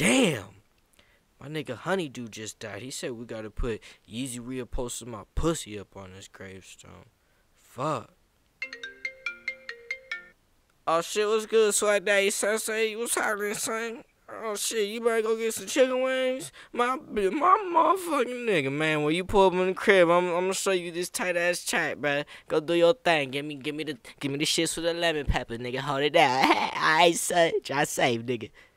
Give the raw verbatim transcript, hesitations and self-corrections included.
Damn. My nigga Honeydew just died. He said we gotta put Yeezy Real posted my pussy up on his gravestone. Fuck. Oh shit, what's good, Swag Daddy Sensei? What's happening, son? Oh shit, you better go get some chicken wings? My my motherfucking nigga, man. When you pull up in the crib, I'm I'm gonna show you this tight ass chat, bruh. Go do your thing. Give me give me the give me the shits with the lemon pepper, nigga. Hold it down. Alright, son. Try safe, nigga.